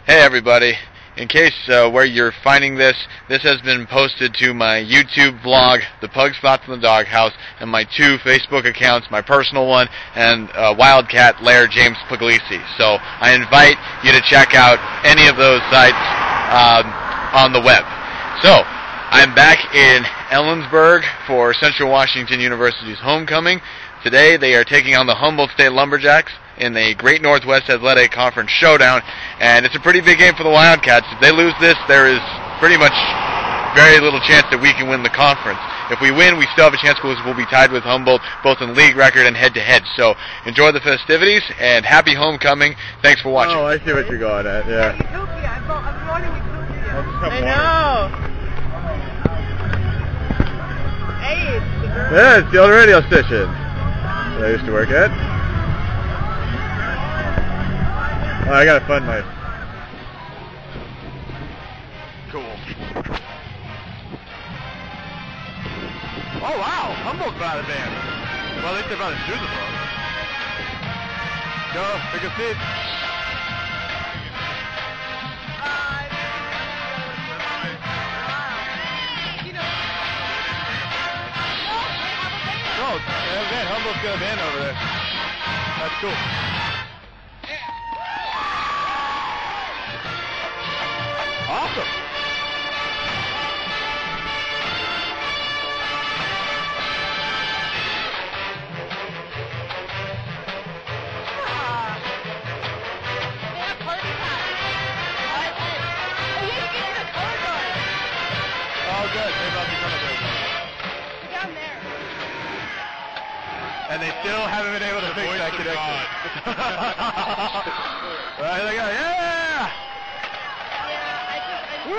Hey everybody, in case where you're finding this, this has been posted to my YouTube vlog, The Pug Spots in the Doghouse, and my 2 Facebook accounts, my personal one and Wildcat Lair James Puglisi. So I invite you to check out any of those sites on the web. So I'm back in Ellensburg for Central Washington University's homecoming. Today they are taking on the Humboldt State Lumberjacks in the Great Northwest Athletic Conference Showdown, and it's a pretty big game for the Wildcats. If they lose this, there is pretty much very little chance that we can win the conference. If we win, we still have a chance because we'll be tied with Humboldt both in league record and head-to-head. So enjoy the festivities, and happy homecoming. Thanks for watching. Oh, I see what you're going at, yeah. I know. Hey, yeah, it's the old radio station that I used to work at. Oh, I gotta fund my... Cool. Oh wow, Humboldt's about to dance. Well, at least they're about to shoot the ball. Go, take a seat. No, man, Humboldt's got a band over there. That's cool. Awesome. Oh, good. They're about to become a big one. down there. And they still haven't been able to fix that connection. Right, there they go. Yeah! Woo!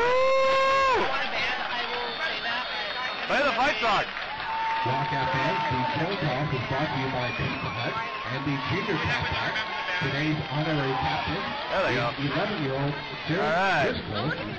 Play the fight song. Wildcat fans, the show toss is brought to you by Pizza Hut and the Junior Cat. Today's honorary captain There they go. is 11-year-old Sarah All right. Driscoll from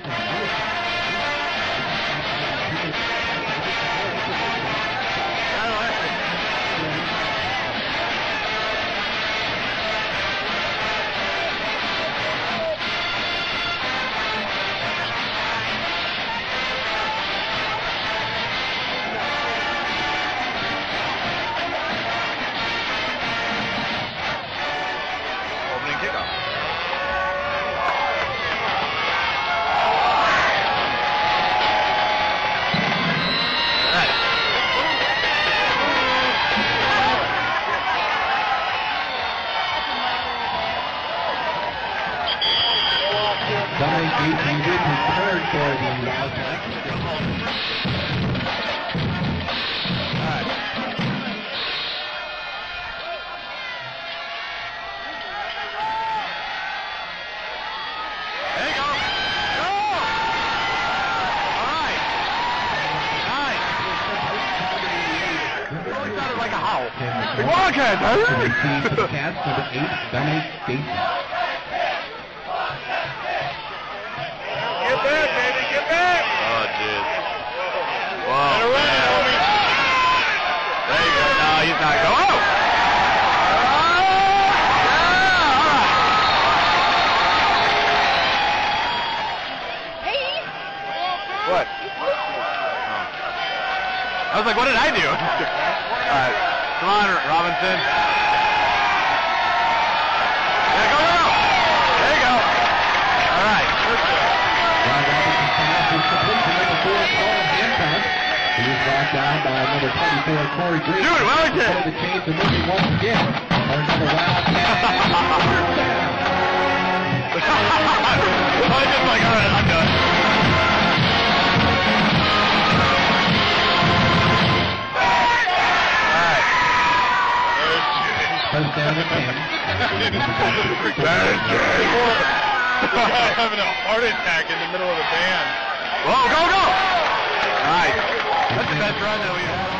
Opening kickoff. Dominic Gates prepared for the Wildcats. There you go. Go! All right. Nice. It really sounded like a howl. The Wildcats, To receive the Cats number 8, Dominic Gates. Get back, baby, get back! Oh, dude. Whoa. There you go. No, he's not going. Oh! What? I was like, what did I do? All right. Come on, Robinson. Yeah, go, go! There you go. All right. Robinson's pass is complete to number 4, Paul Hancock. He was brought down by number 24, Corey Green. Dude, Wellington! The change to moving once again. There's another Wildcat. I just like, all right, I'm done. First down and 10. Having a heart attack in the middle of the band. Whoa, go, go! Nice. That's the best run that we've had.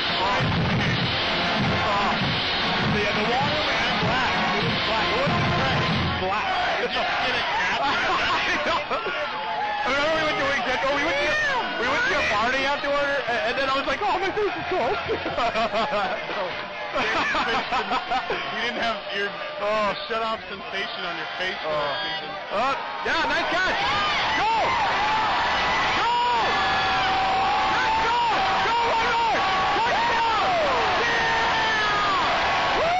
The water man, black. It was black. What was it? Black. It's a skinny cat. I remember we went to Wingcat. Oh, we went to a party afterward, and then I was like, oh, my face is cold. You didn't have your shut-off sensation on your face for that season. Yeah, nice catch. Go! Go! Let's go! Go, Warriors! Touchdown! Yeah! Woo!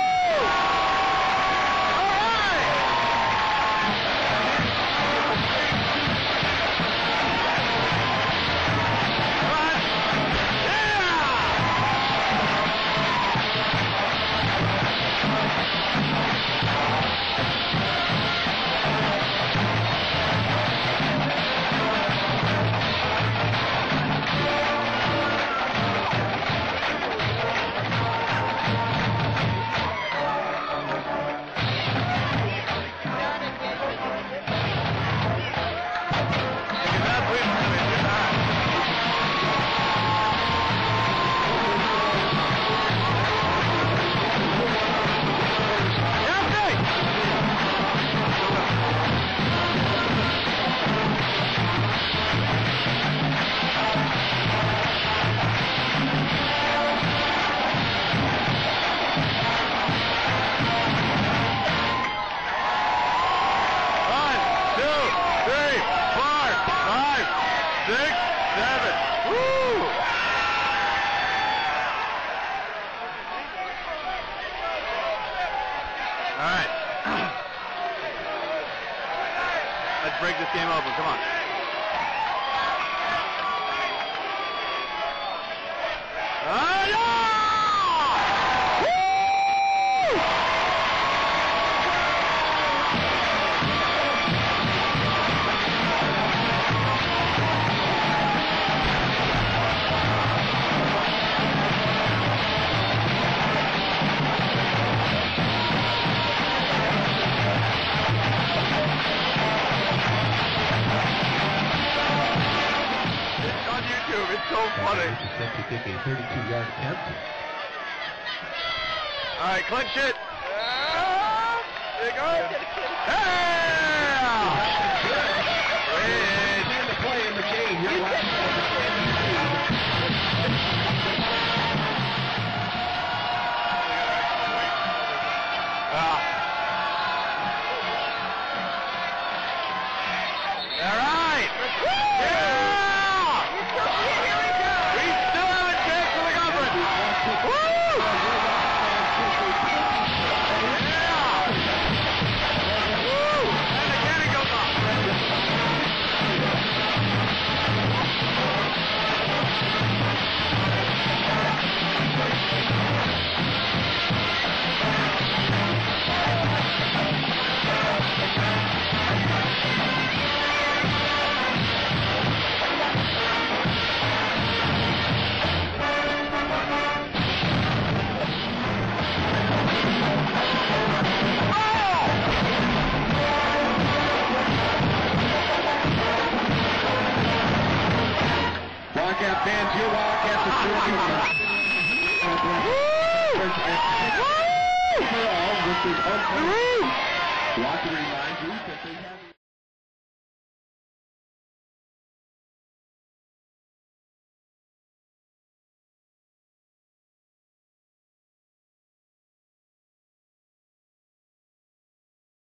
All right! Let's break this game open. Come on. It's so funny. 32-yard attempt. All right, clinch it. There you go. And the play in the game. You're All right. Wildcat fans, your Wildcats are scoring. Woo! Woo! Want to remind you that they have